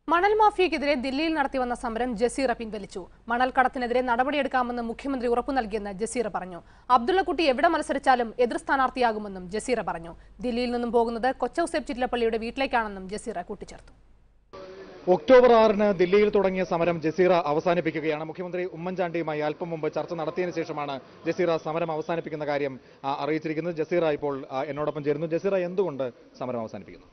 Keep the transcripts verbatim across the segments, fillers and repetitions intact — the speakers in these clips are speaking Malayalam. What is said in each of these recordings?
മണൽ മാഫിയക്കെതിരെ ദില്ലിയിൽ നടത്തിവന്ന സമരം ജസീറ പിൻവലിച്ചു. മണൽ കടത്തിനെതിരെ നടപടിയെടുക്കാമെന്ന് മുഖ്യമന്ത്രി ഉറപ്പു നൽകിയെന്ന് ജസീറ പറഞ്ഞു. അബ്ദുള്ളക്കുട്ടി എവിടെ മത്സരിച്ചാലും എതിർ സ്ഥാനാർത്ഥിയാകുമെന്നും ജസീറ പറഞ്ഞു. ദില്ലിയിൽ നിന്നും പോകുന്നത് കൊച്ചൌസേപ്പ് ചിറ്റിലപ്പള്ളിയുടെ വീട്ടിലേക്കാണെന്നും ജസീറ കൂട്ടിച്ചേർത്തു. ഒക്ടോബർ ആറിന് ദില്ലിയിൽ തുടങ്ങിയ സമരം ജസീറ അവസാനിപ്പിക്കുകയാണ്. മുഖ്യമന്ത്രി ഉമ്മൻചാണ്ടിയുമായി അല്പം മുമ്പ് ചർച്ച നടത്തിയതിനു ശേഷമാണ് ജസീറ സമരം അവസാനിപ്പിക്കുന്ന കാര്യം അറിയിച്ചിരിക്കുന്നത്. ജസീറ ഇപ്പോൾ എന്നോടൊപ്പം ചേരുന്നു. ജസീറ, എന്തുകൊണ്ട് സമരം അവസാനിപ്പിക്കുന്നു?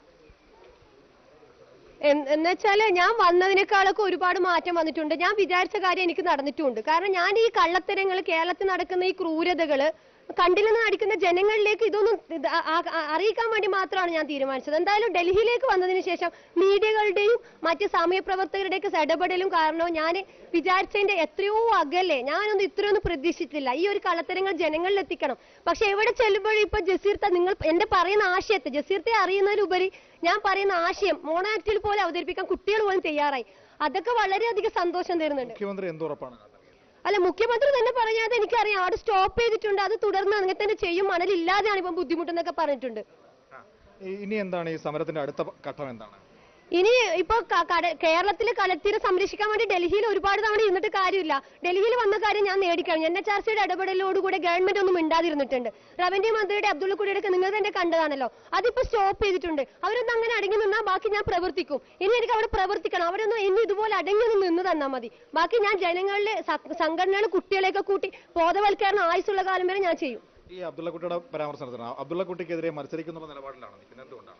എന്നുവെച്ചാല് ഞാൻ വന്നതിനേക്കാളൊക്കെ ഒരുപാട് മാറ്റം വന്നിട്ടുണ്ട്. ഞാൻ വിചാരിച്ച കാര്യം എനിക്ക് നടന്നിട്ടുണ്ട്. കാരണം ഞാൻ ഈ കള്ളത്തരങ്ങൾ, കേരളത്തിൽ നടക്കുന്ന ഈ ക്രൂരതകള് കണ്ടില്ലെന്ന് നടിക്കുന്ന ജനങ്ങളിലേക്ക് ഇതൊന്നും അറിയിക്കാൻ വേണ്ടി മാത്രമാണ് ഞാൻ തീരുമാനിച്ചത്. എന്തായാലും ഡൽഹിയിലേക്ക് വന്നതിന് ശേഷം മീഡിയകളുടെയും മറ്റ് സാമൂഹ്യപ്രവർത്തകരുടെയൊക്കെ ഇടപെടലും കാരണവും ഞാൻ വിചാരിച്ചതിന്റെ എത്രയോ അകലെ, ഞാനൊന്നും ഇത്രയൊന്നും പ്രതീക്ഷിച്ചിട്ടില്ല. ഈ ഒരു കള്ളത്തരങ്ങൾ ജനങ്ങളിൽ എത്തിക്കണം. പക്ഷെ എവിടെ ചെല്ലുമ്പോഴും ഇപ്പൊ ജസീർത്ത, നിങ്ങൾ എന്റെ പറയുന്ന ആശയത്തെ, ജസീർത്തെ അറിയുന്നതിലുപരി ഞാൻ പറയുന്ന ആശയം മോണോ ആക്ടിൽ പോലെ അവതരിപ്പിക്കാൻ കുട്ടികൾ പോലും തയ്യാറായി. അതൊക്കെ വളരെയധികം സന്തോഷം തരുന്നുണ്ട്. മുഖ്യമന്ത്രി എന്തുറപ്പാണ്? അല്ല, മുഖ്യമന്ത്രി തന്നെ പറഞ്ഞാൽ എനിക്കറിയാം. അവിടെ സ്റ്റോപ്പ് ചെയ്തിട്ടുണ്ട്. അത് തുടർന്ന് അങ്ങനെ തന്നെ ചെയ്യും. മണലില്ലാതെയാണ് ഇപ്പം ബുദ്ധിമുട്ടെന്നൊക്കെ പറഞ്ഞിട്ടുണ്ട്. ഇനി എന്താണ് ഈ സമരത്തിന്റെ അടുത്ത ഘട്ടം? എന്താണ് ഇനി ഇപ്പൊ കേരളത്തിലെ കലക്ടറെ സംരക്ഷിക്കാൻ വേണ്ടി ഡൽഹിയിൽ ഒരുപാട് തവണ ഇരുന്നിട്ട് കാര്യമില്ല. ഡൽഹിയിൽ വന്ന കാര്യം ഞാൻ നേടിക്കഴിഞ്ഞു. എൻ എച്ച് ആർ സിയുടെ ഇടപെടലോടുകൂടെ ഗവൺമെന്റ് ഒന്നും മിണ്ടാതിരുന്നിട്ടുണ്ട്. റവന്യൂ മന്ത്രിയുടെ അബ്ദുള്ളക്കുട്ടിയുടെ നിങ്ങൾ തന്നെ കണ്ടതാണല്ലോ. അതിപ്പോ സ്റ്റോപ്പ് ചെയ്തിട്ടുണ്ട്. അവരൊന്നും അങ്ങനെ അടങ്ങി നിന്നാൽ ബാക്കി ഞാൻ പ്രവർത്തിക്കും. ഇനി എനിക്ക് അവിടെ പ്രവർത്തിക്കണം. അവരൊന്നും ഇനി ഇതുപോലെ അടങ്ങി നിന്ന് തന്നാൽ മതി. ബാക്കി ഞാൻ ജനങ്ങളിലെ സംഘടനകൾ, കുട്ടികളെയൊക്കെ കൂട്ടി ബോധവൽക്കരണം ആയുസുള്ള കാലം വരെ ഞാൻ ചെയ്യും. ഈ അബ്ദുള്ളക്കുട്ടിയുടെ പരാമർശം, അബ്ദുള്ളക്കുട്ടിക്കെതിരെ മത്സരിക്കുന്ന നിലപാടിലാണ് നിൽക്കുന്നത്. എന്തുകൊണ്ടാണ്?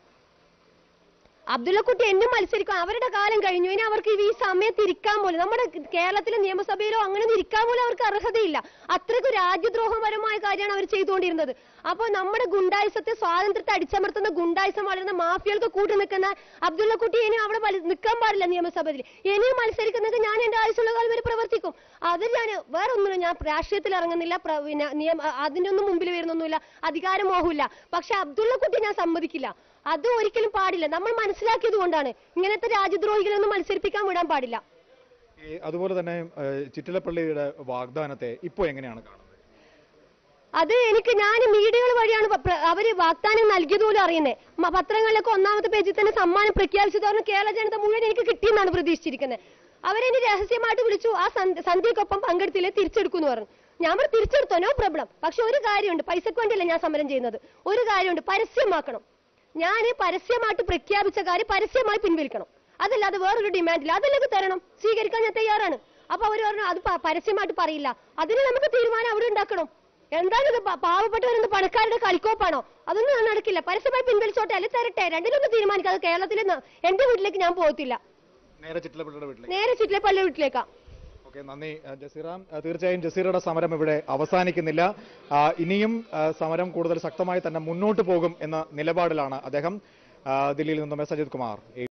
അബ്ദുള്ളക്കുട്ടി എന്നും മത്സരിക്കും. അവരുടെ കാലം കഴിഞ്ഞു. ഇനി അവർക്ക് ഈ സമയത്ത് ഇരിക്കാൻ പോലും, നമ്മുടെ കേരളത്തിലെ നിയമസഭയിലോ അങ്ങനെ ഇരിക്കാൻ പോലും അവർക്ക് അർഹതയില്ല. അത്രയ്ക്ക് രാജ്യദ്രോഹപരമായ കാര്യമാണ് അവർ ചെയ്തുകൊണ്ടിരുന്നത്. അപ്പോൾ നമ്മുടെ ഗുണ്ടായുസത്തെ, സ്വാതന്ത്ര്യത്തെ അടിച്ചമർത്തുന്ന ഗുണ്ടായുസം വളരുന്ന മാഫിയകൾക്ക് കൂട്ടി നിൽക്കുന്ന അബ്ദുള്ളക്കുട്ടി ഇനി അവിടെ നിൽക്കാൻ പാടില്ല നിയമസഭയിൽ. ഇനിയും മത്സരിക്കുന്നത് ഞാൻ എന്റെ ആവശ്യമുള്ള കാലം വരെ പ്രവർത്തിക്കും. അത് ഞാൻ വേറെ ഒന്നും, ഞാൻ രാഷ്ട്രീയത്തിൽ ഇറങ്ങുന്നില്ല, പിന്നെ നിയമ അതിന്റെ ഒന്നും മുമ്പിൽ വരുന്നൊന്നുമില്ല, അധികാരമോഹമില്ല. പക്ഷെ അബ്ദുള്ളക്കുട്ടി ഞാൻ സമ്മതിക്കില്ല. അത് ഒരിക്കലും പാടില്ല. നമ്മൾ മനസ്സിലാക്കിയത് കൊണ്ടാണ് ഇങ്ങനത്തെ രാജ്യദ്രോഹികളൊന്നും മത്സരിപ്പിക്കാൻ വിടാൻ പാടില്ല. അതുപോലെ തന്നെ ചിറ്റിലപ്പള്ളിയുടെ വാഗ്ദാനത്തെ ഇപ്പോ എങ്ങനെയാണ് കാണുന്നത്? അത് എനിക്ക്, ഞാൻ മീഡിയകൾ വഴിയാണ് അവര് വാഗ്ദാനം നൽകിയത് പോലും അറിയുന്നത്. പത്രങ്ങളിലൊക്കെ ഒന്നാമത്തെ പേജിൽ തന്നെ സമ്മാനം പ്രഖ്യാപിച്ചത് പറഞ്ഞ് കേരള ജനത മുഴുവൻ എനിക്ക് കിട്ടിയെന്നാണ് പ്രതീക്ഷിച്ചിരിക്കുന്നത്. അവരെന്നെ രഹസ്യമായിട്ട് വിളിച്ചു. ആ സന്ധ്യക്കൊപ്പം പങ്കെടുത്തില്ലേ, തിരിച്ചെടുക്കുമെന്ന് പറഞ്ഞു. ഞാൻ ഇവിടെ തിരിച്ചെടുത്തോ, നോ പ്രോബ്ലം. പക്ഷെ ഒരു കാര്യമുണ്ട്, പൈസക്ക് വേണ്ടിയല്ല ഞാൻ സമരം ചെയ്യുന്നത്. ഒരു കാര്യമുണ്ട്, പരസ്യമാക്കണം. ഞാൻ പരസ്യമായിട്ട് പ്രഖ്യാപിച്ച കാര്യം പരസ്യമായി പിൻവലിക്കണം. അതല്ലാതെ വേറൊരു ഡിമാൻഡില്ല. അതിലേക്ക് തരണം, സ്വീകരിക്കാൻ ഞാൻ തയ്യാറാണ്. അപ്പൊ അവർ പറഞ്ഞു അത് പരസ്യമായിട്ട് പറയില്ല. അതിന് നമുക്ക് തീരുമാനം അവിടെ ഉണ്ടാക്കണം. എന്താണിത്, പാവപ്പെട്ടവരെന്ത് പണക്കാരുടെ കളിക്കോപ്പാണോ? അതൊന്നും നടക്കില്ല. പരസ്യമായി പിൻവലിച്ചോട്ടെ, അല്ലെ തരട്ടെ, രണ്ടിലൊന്നും തീരുമാനിക്കാം. അത് കേരളത്തിൽ എന്റെ വീട്ടിലേക്ക് ഞാൻ പോകത്തില്ല. നേരെ ചിറ്റിലപ്പള്ളിയുടെ നേരെ ചിറ്റിലപ്പള്ളി വീട്ടിലേക്കാ. ഓക്കെ, നന്ദി ജസീറ. തീർച്ചയായും ജസീറയുടെ സമരം ഇവിടെ അവസാനിക്കുന്നില്ല. ഇനിയും സമരം കൂടുതൽ ശക്തമായി തന്നെ മുന്നോട്ട് പോകും എന്ന നിലപാടിലാണ് അദ്ദേഹം. ദില്ലിയിൽ നിന്നും എസ് അജിത് കുമാർ.